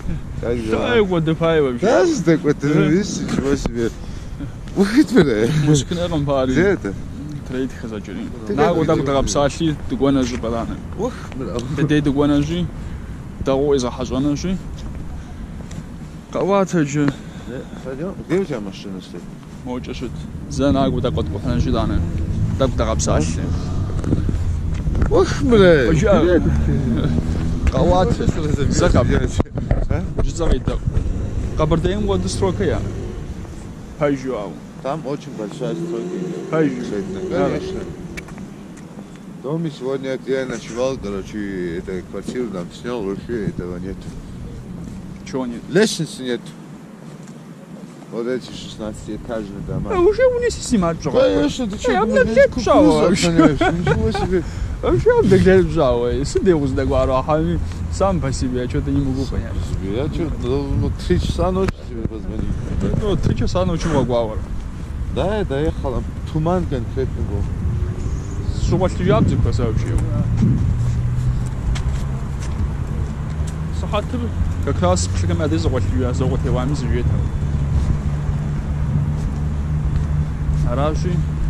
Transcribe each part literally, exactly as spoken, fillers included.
Как Да, вот дефай вообще. Да, такой, ты же видишь, чего себе. Ух ты, музыка на паре. где это? Трейд хазачери. На вот так рабсашли, ты гона же баланы. Ух, бля. Ты ты гона же. Того из хажана же. Кавата же. Где у тебя машина стоит? Можешь за на вот так вот кухня ждана. Так так рабсашли. Ух, бля. Кават. Закап. Ждавайте. Кабардейм вот стройка я. Хайжуау. Там очень большая стройка идет. Хайжу. Конечно. В доме сегодня, где я ночевал, короче, это квартиру там снял, вообще этого нет. Чего нет? Лестницы нет. Вот эти шестнадцатиэтажные дома. А уже у них снимать жопу. Конечно, ты что, Я думаешь, блядь, кукурузу пшала отгоняешь? Ничего себе. Вообще обдеглять жало. Сиди уздагвару, а сам по себе, я что-то не могу понять. Я что, ну, три часа ночи тебе позвонил. Ну, три часа ночи Вагвар. Да, я доехал, туман конкретно был. Что ты ябзик сообщил? Сахатыр как раз пшикам ады завалью, завалью вами завет. Араши.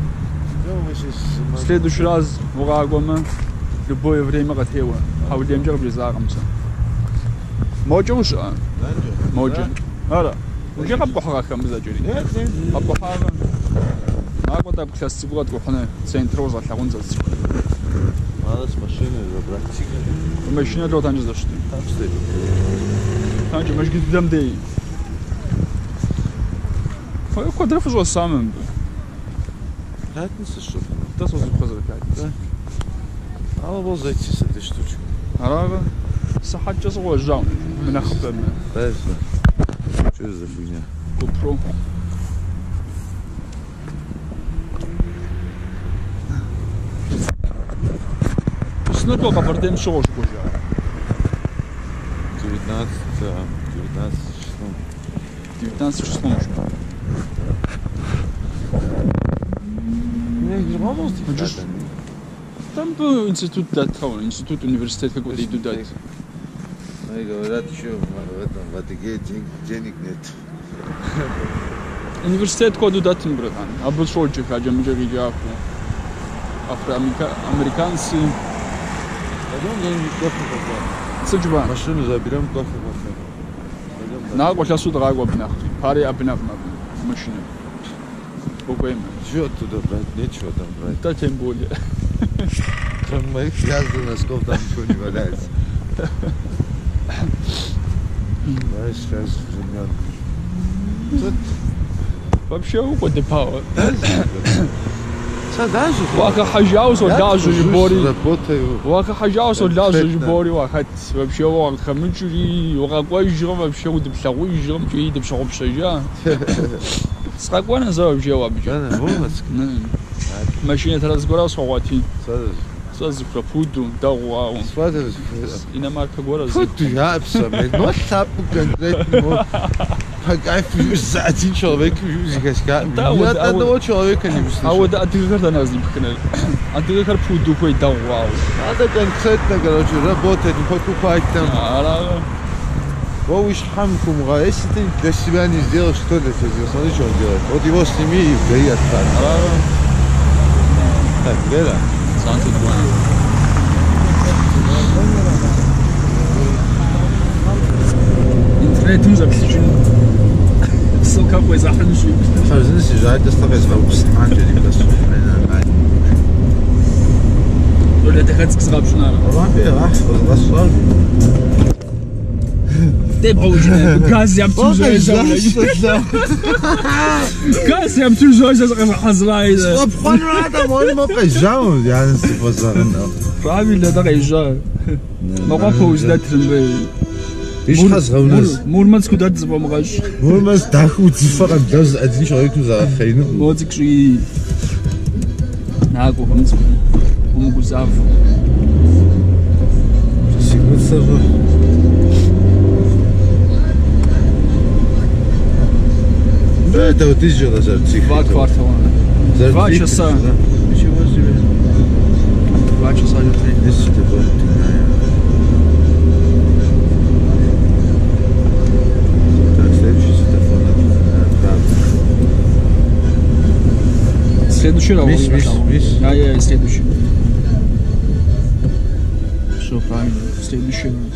В следующий раз в Урагоме любое время готово. А в Демджер близарымся. Можем уже? Можем. Ара. Уже как похарахам безачери. Нет, нет. А похара. А вот так сейчас цигурат кухня центр уже лягунзас. Надо с машины забрать. Машина для танжи зашли. Там стоит. Танжи, маш гидем дей. Ой, квадриф уже самым. Пятница, что ли? Да, сразу позыркать. Да. Надо было зайти с этой штучкой. Арага. Сахат час уезжал. Меня хапем. Да, это. Что это за фигня? GoPro. Снова кабардем шош кожа. девятнадцать, девятнадцать числом. девятнадцать числом уже. Там был институт датхау, институт университет какой-то идут дать. Ну и говорят, что в этом в Адыгее денег нет. Университет коду датин, братан. А был шольчик, а джам джаги джафу. Афроамериканцы. Пойдем где-нибудь кофе попьем. Саджба. Машину заберем, кофе попьем. На гошла сюда рагу бнах. Пари абнах на машине. Буквально. Чего оттуда брать? Нечего там брать. Да тем более. Кроме моих грязных носков там ничего не валяется. Знаешь, сейчас времен. Тут вообще уходи пауэр. даже. Вака хажаус он даже жбори. Работаю. Вака хажаус он даже жбори. Вака вообще вака хамичури. Вака кой жрам вообще удепшагу жрам. Чуи депшагу пшажа. Спокойно за вообще вообще. Да, вот. Машина разбирал схвати. Сразу. Сразу про фуду, да вау. Сразу. Иномарка гора. Фуду я абсолютно. Но тапу конкретно. Погайф за один человек музыка. Да, вот вот одного человека не услышал. А вот а ты как нас не покинул? А ты как фуду кой да вау. Надо конкретно, короче, работать, покупать там. Ара. Вовиш хамкум, если ты для себя не сделаешь, что для тебя сделаешь? Смотри, что он делает. Вот его сними и вгори отстань. Так, Вера. Санты нормально. Интернет им записываю. Ссылка по заханши. Что, знаешь, я это ставлю с веб-сайта, или как-то. Или это хоть сказать, что надо. Ладно, рассказывай. Ты получил газ, я обтюжаю за газ, я обтюжаю за хазлай. Обхон надо, можно мы поезжаем, я не способен. Правильно, да, езжаю. Могу поуздать тренбе. Иш хазгавнас. Мурманск куда ты запомагаешь? Мурманск даху цифра даже один человек за хейну. Вот и кши. Нагу хамск. Умгузав. Сигнаться же. Да, это вот из жила зарцик. Два квартала. Два часа. Ничего себе. Два часа или три. Если ты был, ты следующий раз. Миш, Миш, Миш. Да, я следующий. Все правильно, следующий раз.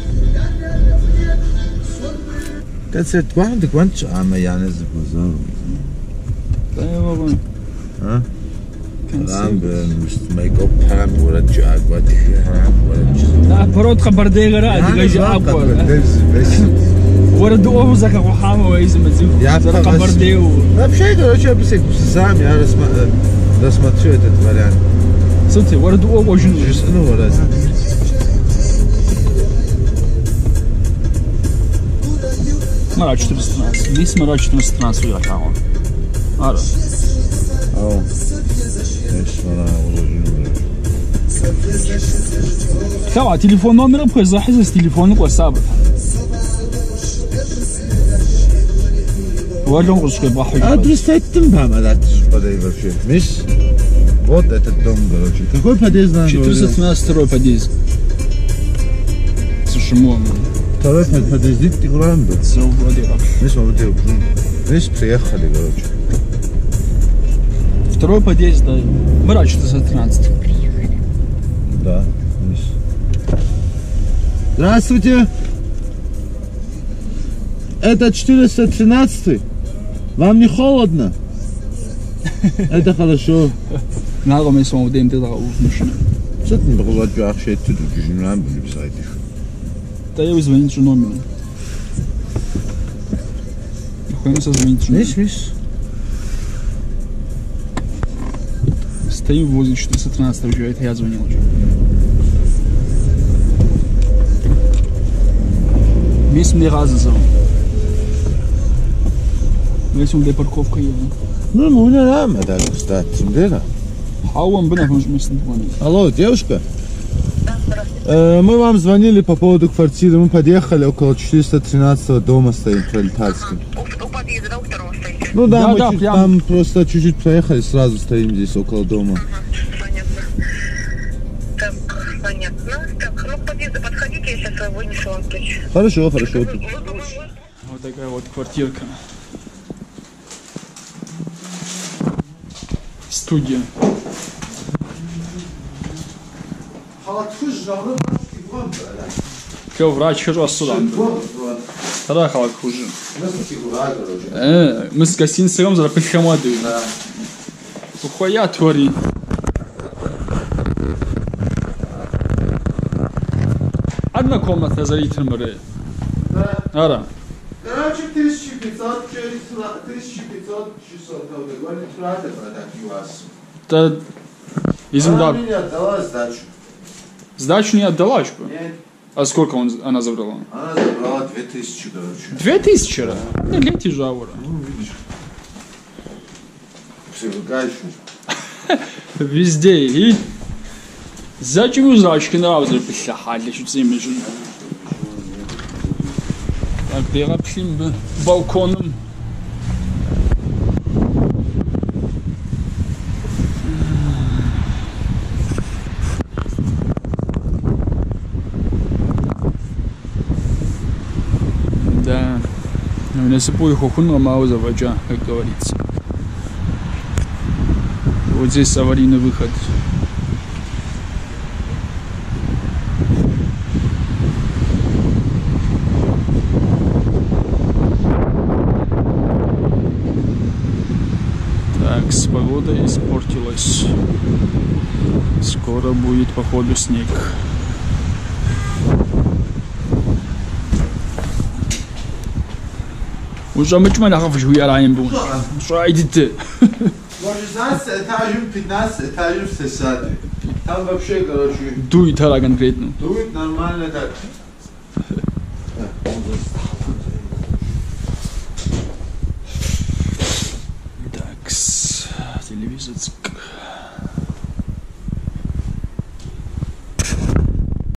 Концерт квант, квант, а моя не запознал. Да, я могу. А? Рамбен, мейкоп, пам, ورا جاك ودي لا برود خبر ديغرا دغاجي اكو ورد او زكا وحامه ويزم زين خبر ديو вообще короче обсек сам я рассмотрю этот вариант. Смотри, ورد او очень ну ورا مرا четыреста тринадцать весь مرا четыреста тринадцать я там ара ау تبع تليفون نمرة بخير حزز تليفونك وسابق ورجعوا قصك بحوي адрес этим там адрес подой вообще миш вот этот дом короче какой подъезд надо четыреста тринадцать второй подъезд слушай мой второй подъезд ты грам был все вроде как миш вот миш приехали короче второй подъезд да Мара четыреста тринадцать да миш здравствуйте это четыреста тринадцать вам не холодно это хорошо надо мы с вами дем тогда в машине что ты не было вообще тут уже не надо было писать да я вызвоню что номер хотим созвонить миш миш стоим возле четыреста тринадцать уже это я звонил уже Мисс мне разозал. Весь он для парковка его. ну ну не надо да кстати да А он бы нахуй место звонит. алло девушка э, мы вам звонили по поводу квартиры мы подъехали около четыреста тринадцатого дома стоим в Пролетарском У подъезда, да, у второго стоите? ну да, Да, мы да, чуть, прям. там просто чуть-чуть проехали сразу стоим здесь около дома Понятно. Так, понятно. Так, ну к подъезду подходите, я сейчас вынесу вам ключ. хорошо хорошо тут. Вот такая вот квартирка. Студия. Все, врач хожу сюда. Тогда халак хуже. Э, мы с гостиницей за пихамады. Ухуя твори. Одна комната за ритмеры. Ара. Короче, тысяча пятьсот, тысяча пятьсот часов, говорит, правда, продать у вас. Да, изум Она да. мне отдала сдачу. Сдачу не отдала, что? Нет, А сколько он, она забрала? она забрала две тысячи, короче. Две тысячи раз? Не лети жаура. Ну, видишь. Привыкаешь. Везде. И зачем узрачки нравится писахали, что ты имеешь? Так, перепшим бы балконом. Да. Не сыпу их ухун мало заводя, как говорится. Вот здесь аварийный выход. Так, с погодой испортилась. Скоро будет, походу, снег. Уже мы чмо нахуй жуя раем бу. Что идите? Может, шестнадцать этажом, пятнадцать этажом все сады. Там вообще, короче, Дует тара конкретно. дует нормально так. Так, телевизор.